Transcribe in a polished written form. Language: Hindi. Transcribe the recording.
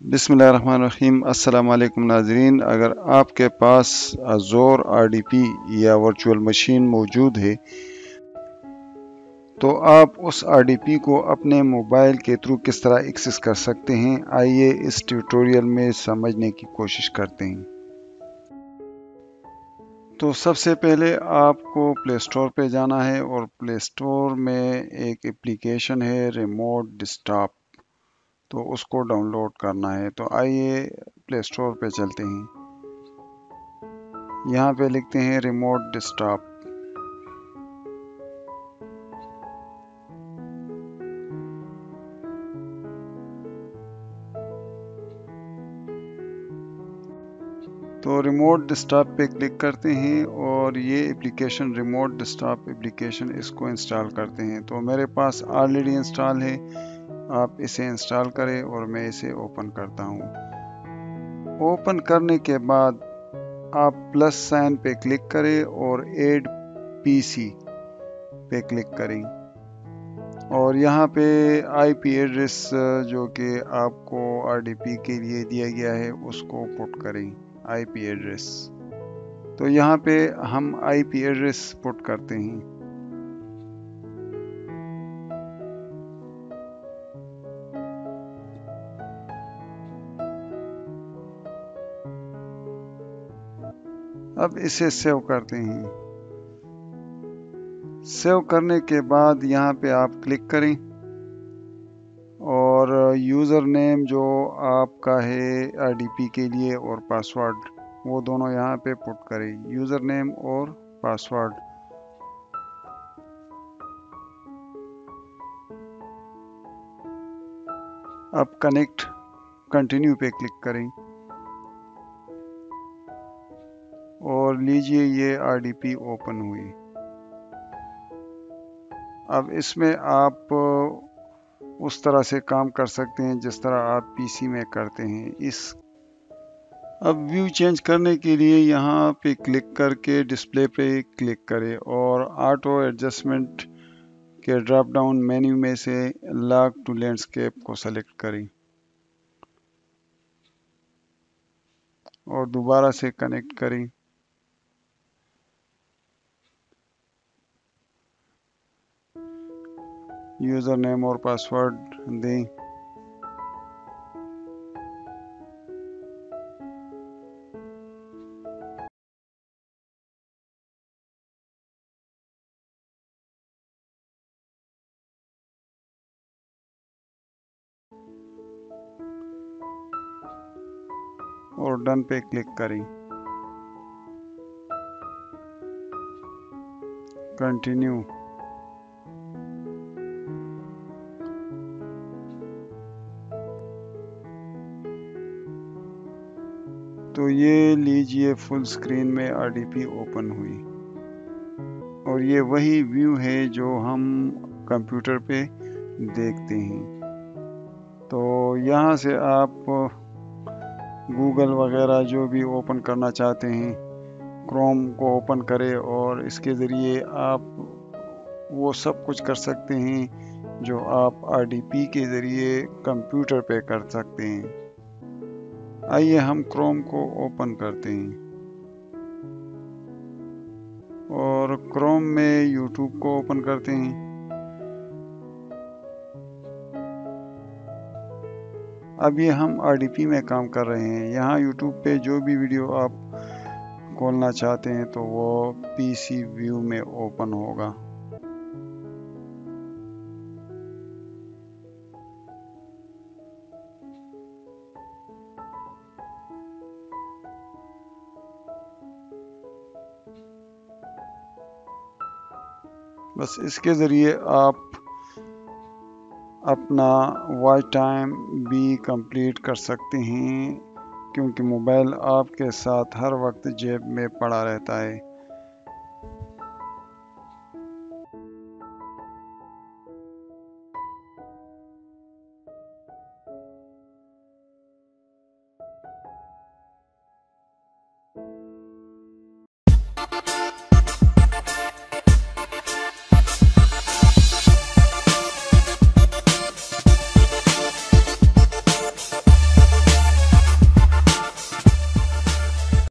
बिस्मिल्लाहिर्रहमानिर्रहीम। अस्सलाम वालेकुम नाज़रीन। अगर आपके पास अज़ोर RDP या वर्चुअल मशीन मौजूद है तो आप उस RDP को अपने मोबाइल के थ्रू किस तरह एक्सेस कर सकते हैं, आइए इस ट्यूटोरियल में समझने की कोशिश करते हैं। तो सबसे पहले आपको प्ले स्टोर पे जाना है और प्ले स्टोर में एक एप्लीकेशन है रिमोट डेस्कटॉप, तो उसको डाउनलोड करना है। तो आइए प्ले स्टोर पे चलते हैं। यहाँ पे लिखते हैं रिमोट डेस्कटॉप। तो रिमोट डेस्कटॉप पे क्लिक करते हैं और ये एप्लीकेशन रिमोट डेस्कटॉप एप्लीकेशन इसको इंस्टॉल करते हैं। तो मेरे पास ऑलरेडी इंस्टॉल है, आप इसे इंस्टॉल करें और मैं इसे ओपन करता हूँ। ओपन करने के बाद आप प्लस साइन पे क्लिक करें और ऐड PC पे क्लिक करें और यहाँ पे IP एड्रेस जो कि आपको RDP के लिए दिया गया है उसको पुट करें, IP एड्रेस। तो यहाँ पे हम IP एड्रेस पुट करते हैं। अब इसे सेव करते हैं। सेव करने के बाद यहाँ पे आप क्लिक करें और यूज़र नेम जो आपका है RDP के लिए और पासवर्ड वो दोनों यहाँ पे पुट करें, यूज़र नेम और पासवर्ड। अब कनेक्ट कंटिन्यू पे क्लिक करें और लीजिए ये RDP ओपन हुई। अब इसमें आप उस तरह से काम कर सकते हैं जिस तरह आप PC में करते हैं। अब व्यू चेंज करने के लिए यहाँ पे क्लिक करके डिस्प्ले पे क्लिक करें और ऑटो एडजस्टमेंट के ड्रॉप डाउन मेन्यू में से लॉक टू लैंडस्केप को सेलेक्ट करें और दोबारा से कनेक्ट करें। यूज़र नेम और पासवर्ड दें। और डन पे क्लिक करें। कंटिन्यू। तो ये लीजिए फुल स्क्रीन में RDP ओपन हुई और ये वही व्यू है जो हम कंप्यूटर पे देखते हैं। तो यहाँ से आप गूगल वगैरह जो भी ओपन करना चाहते हैं, क्रोम को ओपन करें और इसके ज़रिए आप वो सब कुछ कर सकते हैं जो आप RDP के ज़रिए कंप्यूटर पे कर सकते हैं। आइए हम क्रोम को ओपन करते हैं और क्रोम में यूट्यूब को ओपन करते हैं। अब ये हम RDP में काम कर रहे हैं। यहाँ यूट्यूब पे जो भी वीडियो आप खोलना चाहते हैं तो वो PC व्यू में ओपन होगा। बस इसके ज़रिए आप अपना वॉच टाइम भी कंप्लीट कर सकते हैं, क्योंकि मोबाइल आपके साथ हर वक्त जेब में पड़ा रहता है।